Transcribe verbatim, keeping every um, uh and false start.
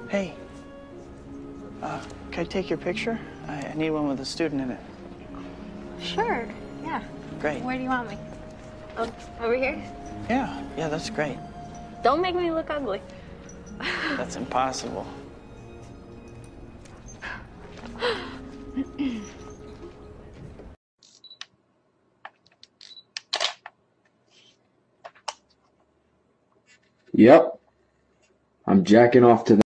Hey, uh, can I take your picture? I, I need one with a student in it. Sure, yeah. Great. Where do you want me? Oh, over here? Yeah, yeah, that's great. Don't make me look ugly. That's impossible. Yep. I'm jacking off to that.